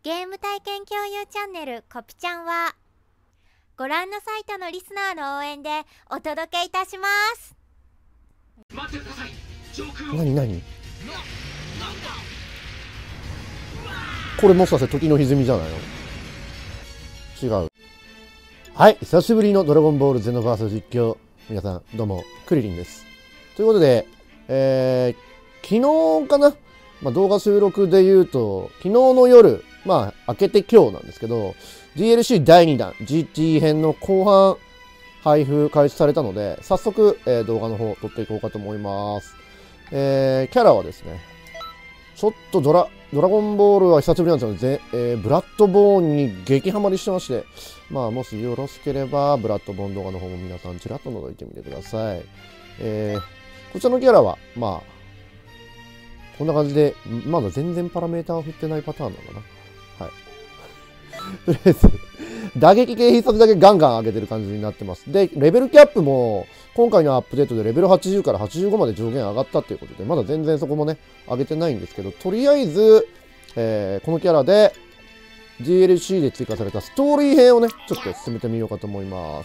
ゲーム体験共有チャンネルコピちゃんはご覧のサイトのリスナーの応援でお届けいたします。 待ってください。 何これもしかして時の歪みじゃないの？違う。はい、久しぶりのドラゴンボールゼノバース実況。皆さんどうもクリリンです。ということで、昨日かな、動画収録で言うと昨日の夜、明けて今日なんですけど DLC 第2弾 GT 編の後半配布開始されたので、早速、動画の方撮っていこうかと思います。キャラはですね、ちょっとドラゴンボールは久しぶりなんですよね。ブラッドボーンに激ハマりしてまして、もしよろしければブラッドボーン動画の方も皆さんちらっと覗いてみてください。こちらのキャラはこんな感じで、まだ全然パラメーターを振ってないパターンなのかな。はい。とりあえず打撃系必殺だけガンガン上げてる感じになってます。で、レベルキャップも今回のアップデートでレベル80から85まで上限上がったっていうことで、まだ全然そこもね、上げてないんですけど、とりあえず、このキャラで DLC で追加されたストーリー編をね、ちょっと進めてみようかと思います。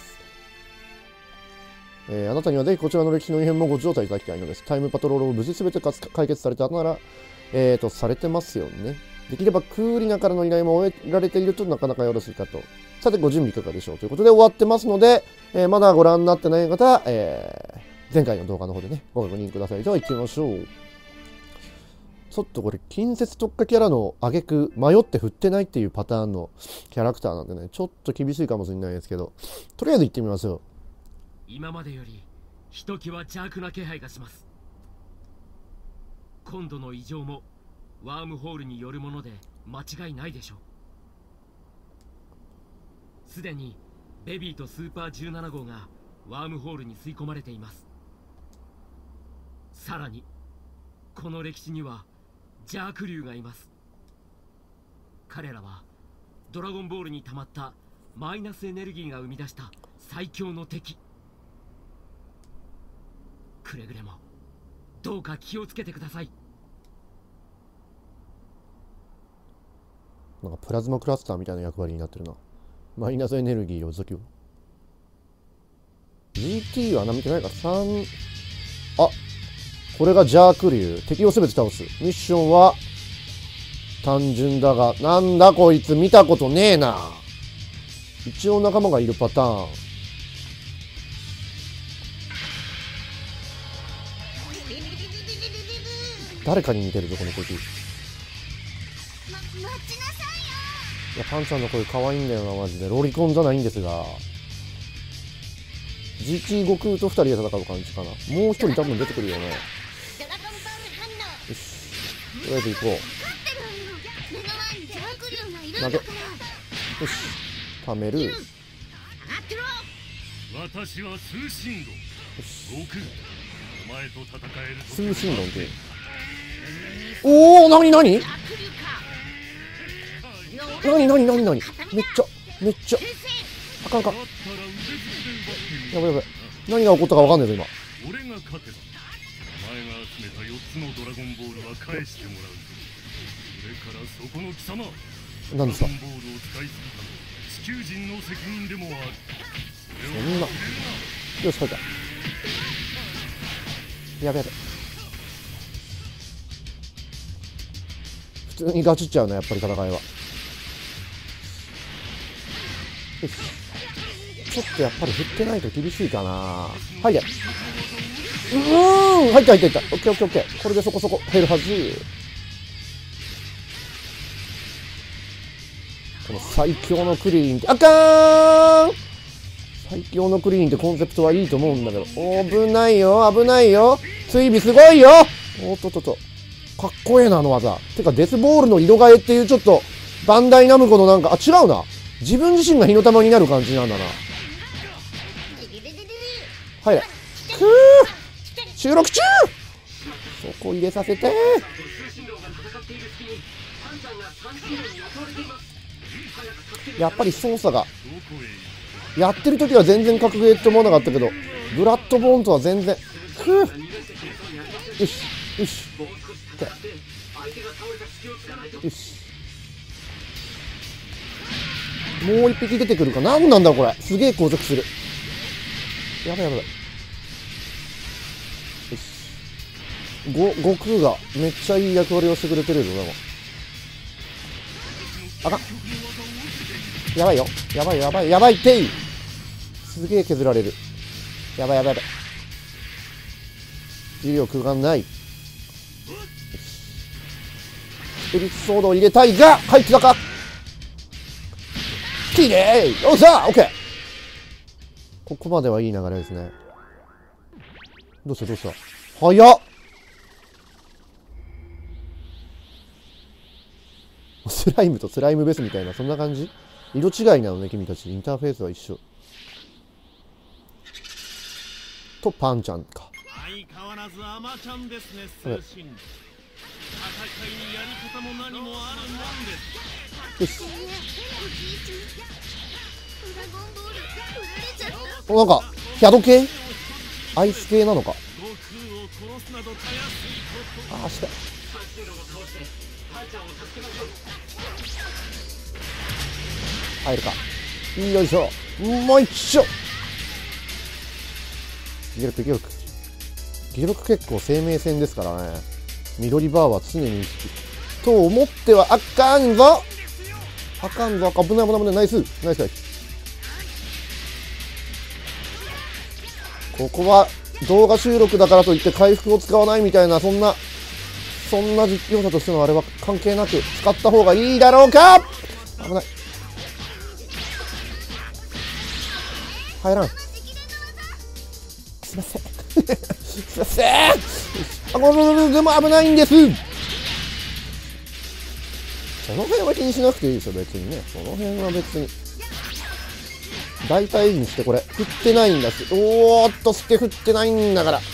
あなたにはぜひこちらの歴史の異変もご乗車いただきたいのです。タイムパトロールを無事全て解決されたなら、されてますよね。できればクーリナからの依頼も終えられているとなかなかよろしいかと。さて、ご準備いかがでしょうということで終わってますので、まだご覧になってない方、前回の動画の方でね、ご確認ください。では行ってみましょう。ちょっとこれ、近接特化キャラの挙句、迷って振ってないっていうパターンのキャラクターなんでね、ちょっと厳しいかもしれないですけど、とりあえず行ってみましょう。 今までよりひときわ邪悪な気配がします。今度の異常もワームホールによるもので間違いないでしょう。すでにベビーとスーパー17号がワームホールに吸い込まれています。さらにこの歴史には邪悪竜がいます。彼らはドラゴンボールに溜まったマイナスエネルギーが生み出した最強の敵。くれぐれもどうか気をつけてください。 なんかプラズマクラスターみたいな役割になってるな。マイナスエネルギーを除去。GT は見てないから3。これがジャーク竜。敵をすべて倒す。ミッションは単純だが、なんだこいつ見たことねえな。一応仲間がいるパターン。誰かに似てるぞこの敵。いや、パンちゃんの声可愛いんだよな、マジで。ロリコンじゃないんですが。GT 悟空と2人で戦う感じかな。もう一人多分出てくるよね。よし。とりあえず行こう。投げ。よし。貯める。 私は通信論。悟空、お前と戦える。 通信論って。おお、なにめっちゃあかんか。やばい。何が起こったかわかんないぞ今。 俺が勝てばお前が集めた4つのドラゴンボールは返してもらう。それからそこの貴様、 何ですか。 ドラゴンボールを使いすぎたの地球人の責任でもある。 そんな。よし、書いた。やべ。普通にガチっちゃうな、やっぱり戦いは。よし。ちょっとやっぱり振ってないと厳しいかな。はいで。入った。オッケー。これでそこそこ減るはず。この最強のクリーンって、あかーん。最強のクリーンってコンセプトはいいと思うんだけど、危ないよ。追尾すごいよ。おっと。かっこええな、あの技。てか、デスボールの色替えっていうちょっと、バンダイナムコのなんか、違うな。自分自身が火の玉になる感じなんだな。はい。収録中。そこ入れさせて。やっぱり操作が。やってる時は全然格ゲーって思わなかったけど、ブラッドボーンとは全然。よし。よし。 もう一匹出てくるか。なんなんだこれ。すげえ硬直する。やばいやばい。よし。悟空がめっちゃいい役割をしてくれてるぞ。でもあかん。やばいよ。やばいやばいやばいってい。すげえ削られる。やばいやばいやばい。重力がない。エリスソードを入れたいが入ってたか。きれい。よっしゃ、オッケー。ここまではいい流れですね。どうしたどうした。早っ。スライムとスライムベースみたいな、そんな感じ。色違いなのね君たち。インターフェースは一緒とパンちゃんか。 相変わらずアマちゃんですね。戦いにやり方も何もあるもんです。 よし。なんかヒャド系アイス系なのか。ああして入るか。よいしょ。もう一丁。ギルクギルクギルク結構生命線ですからね。緑バーは常に意識と思ってはあかんぞ。あかんぞ。危ない危ない危ない。ナイスナイスナイス。ここは動画収録だからといって回復を使わないみたいな、そんな実況者としてのあれは関係なく使った方がいいだろうか。危ない。入らん。すいませんすいません。あ、ごめんごめん。でも危ないんです。その辺は気にしなくていいでしょ別にね。その辺は別に大体にして。これ振ってないんだし。おーっとして振ってないんだから。よ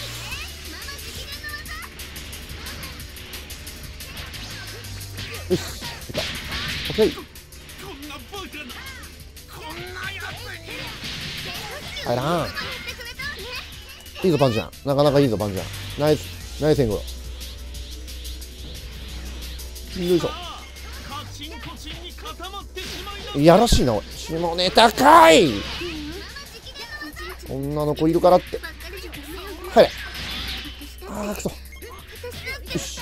し、いた。オッケー。入らん。いいぞパンちゃん。なかなかいいぞパンちゃん。ナイスナイス援護。よいしょ。いやらしいなおい。下ネタかい。女の子いるからって入れ。ああくそ。よし、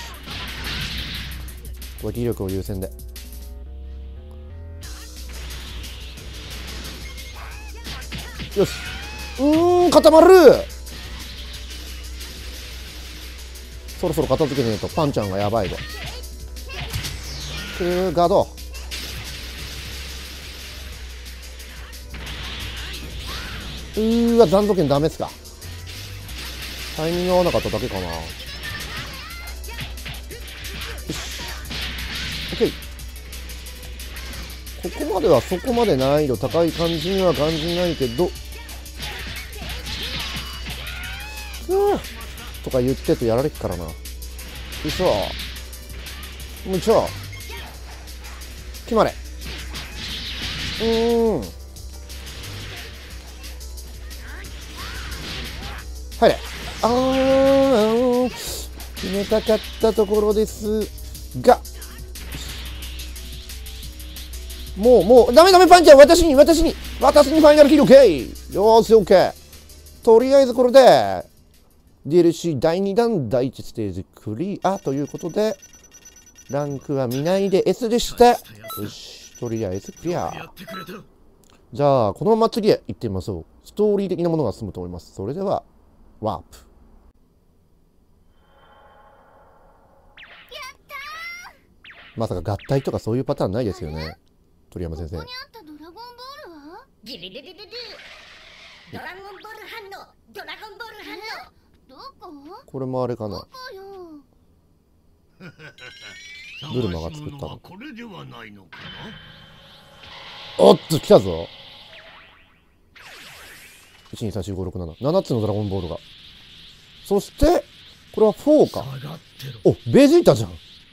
これ気力を優先で。よし。固まる。そろそろ片付けねえとパンちゃんがやばいぞ。ガード。残像剣ダメっすか。タイミング合わなかっただけかな。よし、オッケー。ここまではそこまで難易度高い感じには感じないけど、とか言ってとやられっからな。よいしょ。もうちょ決まれ。入れ。決めたかったところですが、もうダメダメ。パンちゃん私にファイナルキル。オッケー。よーしオッケー。とりあえずこれで DLC 第2弾第1ステージクリアということで、ランクは見ないで S でした。よし、とりあえずクリア。じゃあこのまま次へ行ってみましょう。ストーリー的なものが進むと思います。それではワープ。まさか合体とかそういうパターンないですよね、鳥山先生。 ここにあったドラゴンボールはギリリリリリドラゴンボール反応。ドラゴンボール反応。どこ？ これもあれかな。 どこよ。 ブルマが作ったの。 これではないのかな。おっと来たぞ。1234567 7つのドラゴンボールが。そしてこれは4か。お、ベジータじゃん。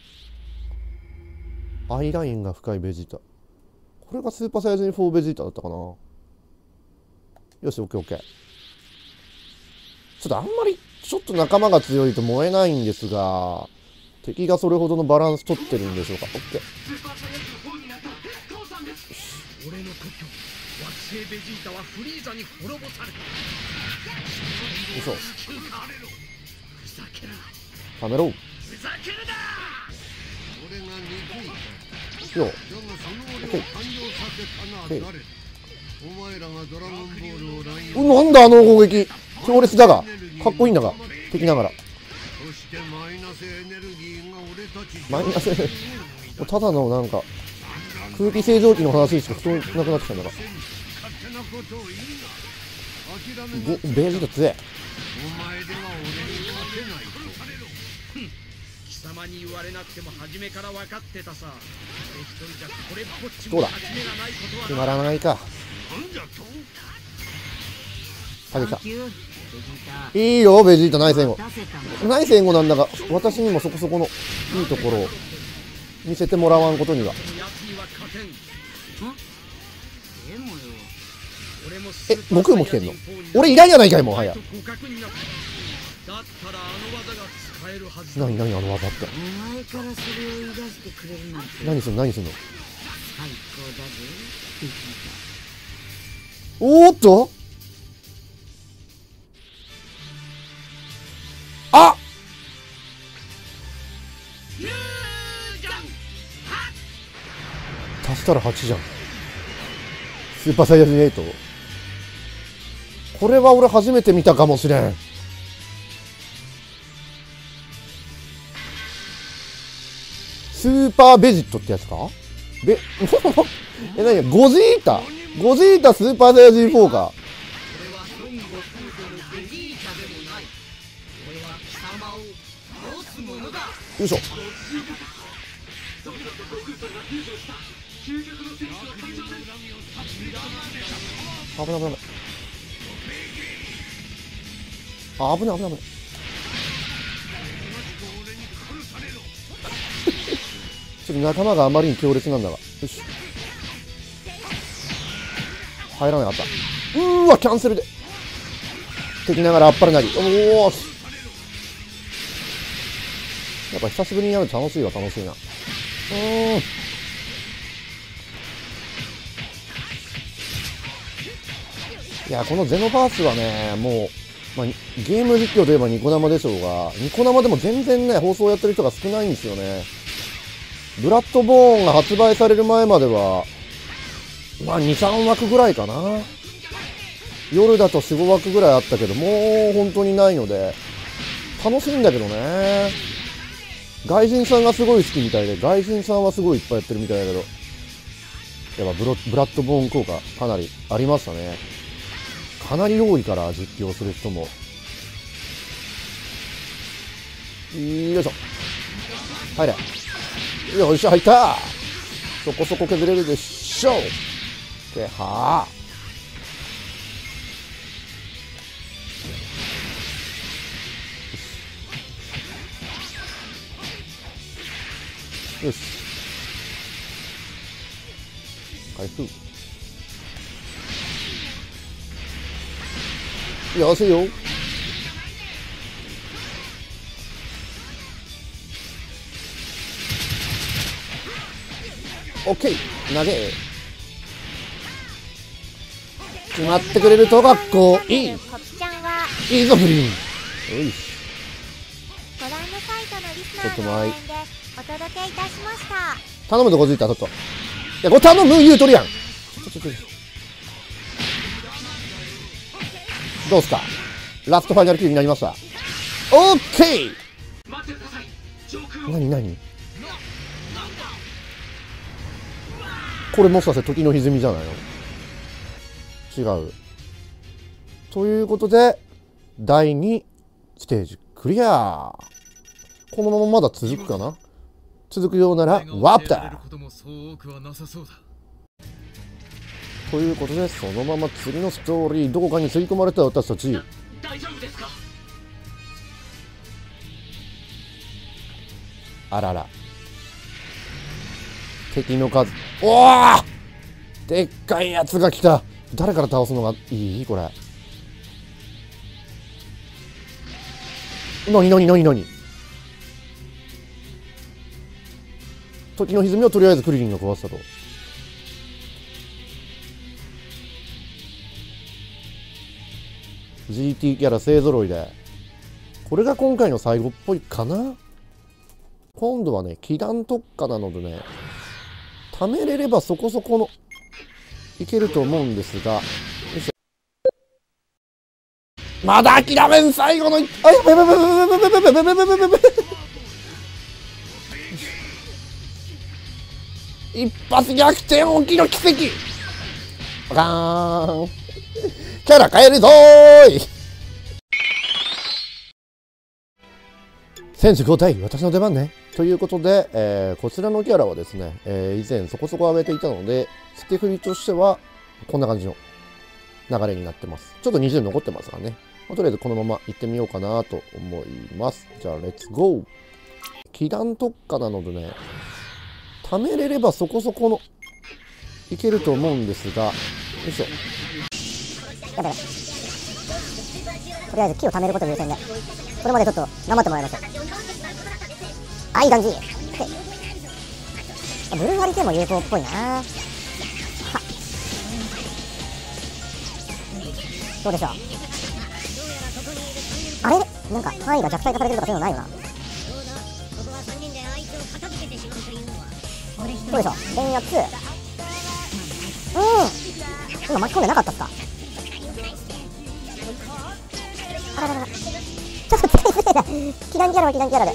アイラインが深いベジータ。これがスーパーサイズに4ベジータだったかな。よし、オッケーオッケー。ちょっとあんまりちょっと仲間が強いと燃えないんですが、敵がそれほどのバランス取ってるんでしょうか。オッケー。 俺の故郷惑星ベジータはフリーザに滅ぼされた。 嘘。 ふざけるな。 やめろ。 ふざけるな。 俺が憎いか。 よだがその俺を誕生させたのは誰だ。お前らがドラゴンボールを乱用。 なんだあの攻撃。強烈だがかっこいいんだが敵ながら。 そしてマイナスエネルギーが俺たちマイナスただのなんか空気清浄機の話しか聞こえなくなってきたんだが。 勝手なことを言うな。諦めベージート強え。 お前では俺に勝てないと。 貴様に言われなくても初めから分かってたさ。俺一人じゃこれっぽっちどうだも勝ち目がないことは決まらないか。 なんじゃと。 下げた。いいよベジータ内戦後。内戦後なんだが私にもそこそこのいいところを見せてもらわんことには。え、悟空も来てんの？俺いないやないかいもはや。なになにあの技って。 お前からそれを言い出してくれるなんて何すんの何すんの。 最高だぜ。 おーっとあ足したら8じゃん。スーパーサイヤ人8。これは俺初めて見たかもしれん。スーパーベジットってやつか。え、なにゴジータゴジータスーパーサイヤ人4か。よいしょ。危ない危ない。あ、危ない危ない危ない。ちょっと仲間があまりに強烈なんだが。よし。入らなかった。わ、キャンセルで。敵ながらあっぱれなり。おお。やっぱ久しぶりにやると楽しいわ、楽しいな。いや、このゼノバースはね、もう、まあ、ゲーム実況といえばニコ生でしょうが、ニコ生でも全然ね、放送やってる人が少ないんですよね。ブラッドボーンが発売される前までは、まあ、2、3枠ぐらいかな。夜だと4、5枠ぐらいあったけど、もう本当にないので、楽しいんだけどね。外人さんがすごい好きみたいで、外人さんはすごいいっぱいやってるみたいだけど、やっぱブラッドボーン効果かなりありましたね。かなり多いから実況する人も。よいしょ。入れ。よいしょ、入った。そこそこ削れるでしょう。ではよし。回復。よせよ。オッケー。投げ。決まってくれるとかっこいい。 コピちゃんはいいぞブリン。よし。 ご覧のサイトのリスナーの応援でお届けいたしました。 頼むとこづいた、ちょっと。いや、これ頼む言うとるやん。どうすか。ラストファイナルキルになりました。オッケー。何何これもしかして時の歪みじゃないの。違う。ということで第2ステージクリア。このまままだ続くかな。続くようならワープだ。ということでそのまま次のストーリーどこかに吸い込まれた私たち。 大丈夫ですか。 あらら。敵の数。おお、でっかいやつが来た。誰から倒すのがいいこれ。なになになになに。時の歪みをとりあえずクリリンが壊したと。 GT キャラ勢ぞろいで、これが今回の最後っぽいかな。今度はね、祈願特化なのでね、貯めれればそこそこのいけると思うんですが、よいしょ。まだ諦めん、最後のあ、やばいやばいやばいやばいやばいやばいやばいやばいやばいやばいやばい。一発逆転起きの奇跡。バカーン。キャラ変えるぞーい。選手交代、私の出番ね。ということで、こちらのキャラはですね、以前そこそこ上げていたので、捨て振りとしてはこんな感じの流れになってます。ちょっと20残ってますからね。とりあえずこのまま行ってみようかなと思います。じゃあ、レッツゴー。祈願特化なのでね、貯めれればそこそこのいけると思うんですが、よいしょ。 やばい。とりあえず木を貯めること優先で、これまでちょっと頑張ってもらいましょう。あ、いい感じ。ブルーハリケーンも有効っぽいな。はどうでしょう。あれなんか範囲が弱体化されてるとかそういうのないよな。どうでしょう。電圧。今巻き込んでなかったっすか。あららら。ちょっと使いすぎた。祈願キャラは祈願キャラで。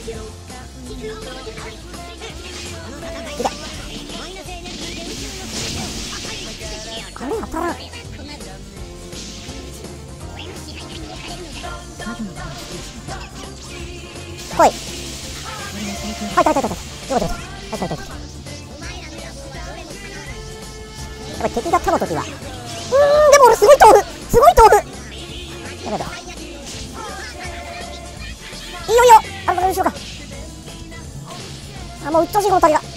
いけ。あれ当たらん。来い。はい、よかったよかった。はい。やっぱり敵が手の時は。でも俺すごい豆腐。やばい。いいよ。あれどうしようか。あ、もううっとうしいこの鳥が。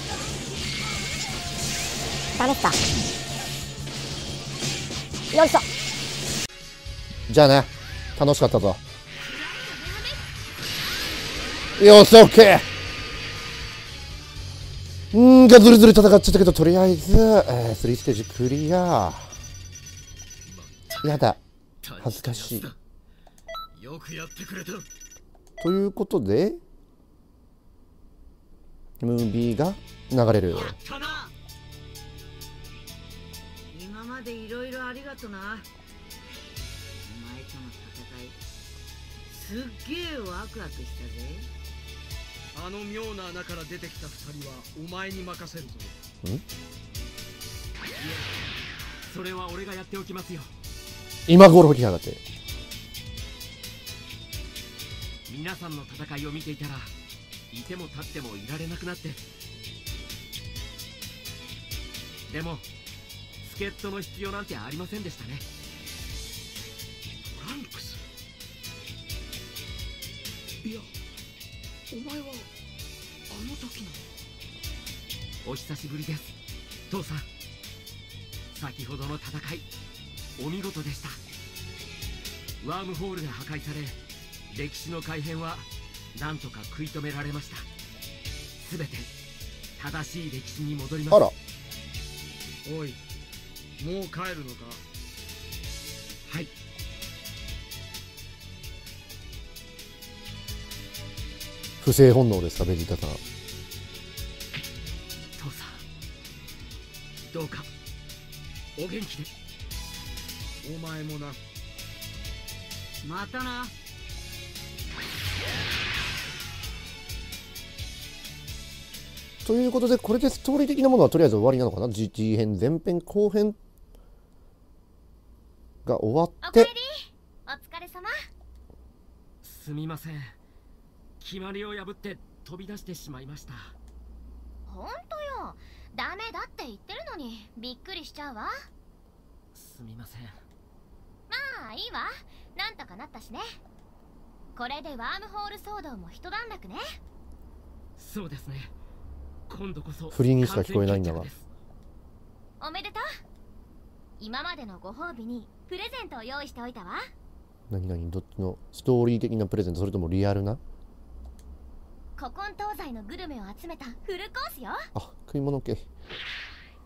ダメっすか。よいしょ。 じゃあね、楽しかったぞ。よし、オッケー。ずるずる戦っちゃったけど、とりあえず、3ステージクリア。やだ、恥ずかしい。 よくやってくれた。 ということで、ムービーが流れる。 今までいろいろありがとな。お前との戦い、すっげえワクワクしたぜ。 あの妙な穴から出てきた2人はお前に任せるぞ。いえ、それは俺がやっておきますよ。 今頃来やがって。 皆さんの戦いを見ていたら、いても立ってもいられなくなって。でも助っ人の必要なんてありませんでしたね。 トランクス。いや、お前はあの時の。 お久しぶりです、父さん。先ほどの戦い、お見事でした。ワームホールが破壊され、歴史の改変はなんとか食い止められました。すべて正しい歴史に戻ります。 あら、 おい、もう帰るのか。はい。 不正本能ですか、ベジータさん。 父さん、どうかお元気で。お前もな。 またな。 ということで、これでストーリー的なものはとりあえず終わりなのかな。GT 編前編後編が終わって。 おかえり。お疲れ様。 すみません、決まりを破って飛び出してしまいました。 ほんとよ、ダメだって言ってるのにびっくりしちゃうわ。 すみません。 まあいいわ、なんとかなったしね。これでワームホール騒動も一段落ね。 そうですね、今度こそ振りにしか聞こえないんだが。 おめでとう。今までのご褒美にプレゼントを用意しておいたわ。 何どっちのストーリー的なプレゼント、それともリアルな。 古今東西のグルメを集めたフルコースよ。 あ、食い物系。 こ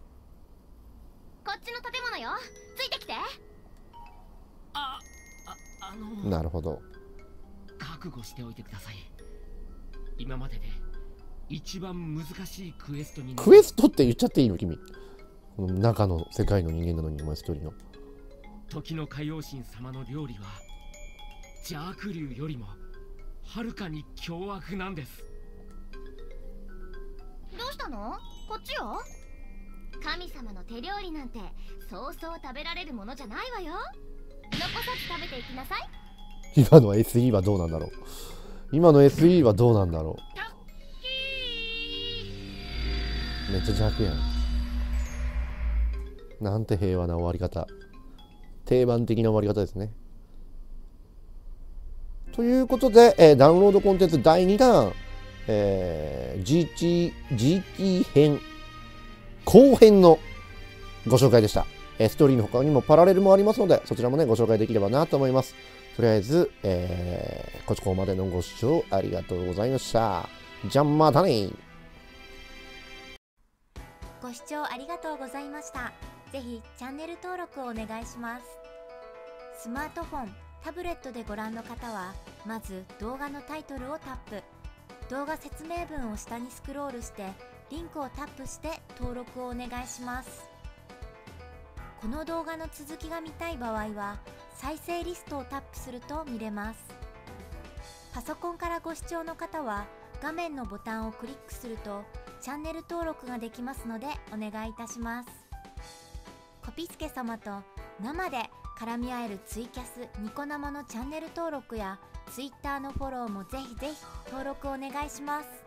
っちの建物よ、ついてきて。 なるほど。 覚悟しておいてください。今までで一番難しいクエストになる。 クエストって言っちゃっていいの君。この中の世界の人間なのにお前一人の。 時の海王神様の料理は邪悪竜よりもはるかに凶悪なんです。 どうしたの？こっちよ。神様の手料理なんてそうそう食べられるものじゃないわよ。残さず食べていきなさい。 今の SE はどうなんだろう。今の SE はどうなんだろう。めっちゃ邪悪やん。なんて平和な終わり方。定番的な終わり方ですね。ということで、ダウンロードコンテンツ第2弾、GT 編後編のご紹介でした。ストーリーの他にもパラレルもありますので、そちらもね、ご紹介できればなと思います。とりあえず、ここまでのご視聴ありがとうございました。じゃあまたね。 ご視聴ありがとうございました。ぜひチャンネル登録をお願いします。スマートフォン、タブレットでご覧の方は、まず動画のタイトルをタップ。動画説明文を下にスクロールして、リンクをタップして登録をお願いします。この動画の続きが見たい場合は、再生リストをタップすると見れます。パソコンからご視聴の方は、画面のボタンをクリックすると、チャンネル登録ができますのでお願いいたします。コピスケ様と生で絡み合えるツイキャスニコ生のチャンネル登録や Twitter のフォローもぜひぜひ登録お願いします。